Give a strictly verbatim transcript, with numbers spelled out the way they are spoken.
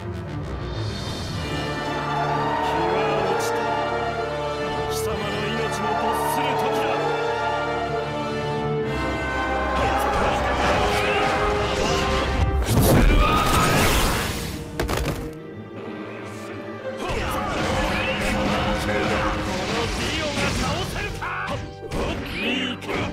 は落ちた。貴様の命も没する時だ。このディオが倒せるか。いいか。